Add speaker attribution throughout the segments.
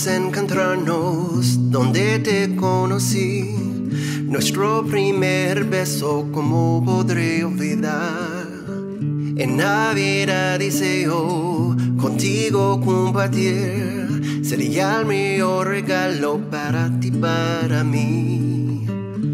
Speaker 1: Vamos a encontrarnos donde te conocí. Nuestro primer beso, ¿cómo podré olvidar? En Navidad deseo contigo compartir. Sería el mejor regalo para ti, para mí.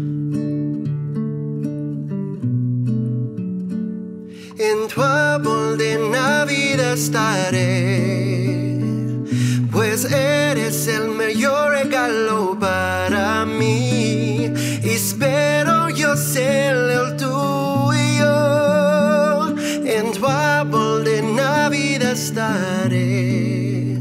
Speaker 1: En tu árbol de Navidad estaré, pues eres el mayor regalo para mí. Espero yo ser el tuyo. En tu árbol de Navidad estaré.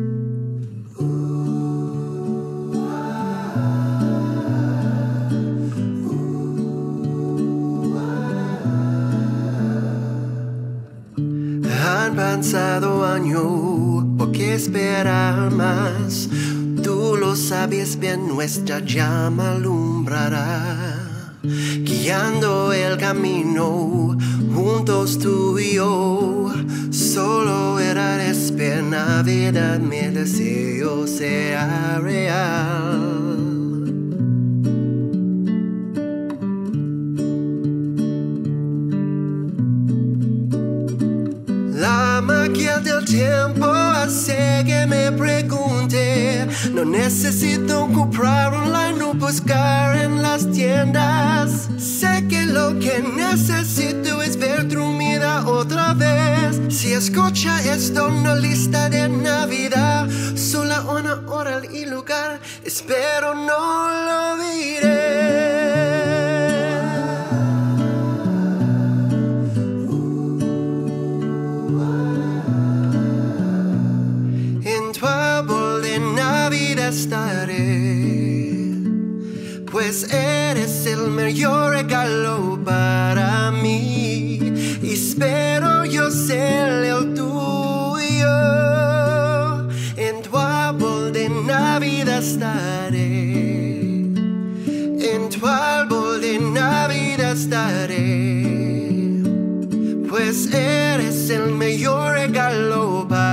Speaker 1: Han pasado años, ¿por qué esperar más? Tú lo sabes bien, nuestra llama alumbrará, guiando el camino, juntos tú y yo. Solo era espera Navidad, mi deseo sea real. La magia del tiempo hace que me pregunte. No necesito comprar online o buscar en las tiendas. Sé que lo que necesito es ver tu mirada otra vez. Si escucha esto, una lista de Navidad, sola una hora y lugar, espero no lo diré. Estaré, pues eres el mayor regalo para mí. Espero yo ser el tuyo. En tu árbol de Navidad estaré. En tu árbol de Navidad estaré, pues eres el mayor regalo para mí.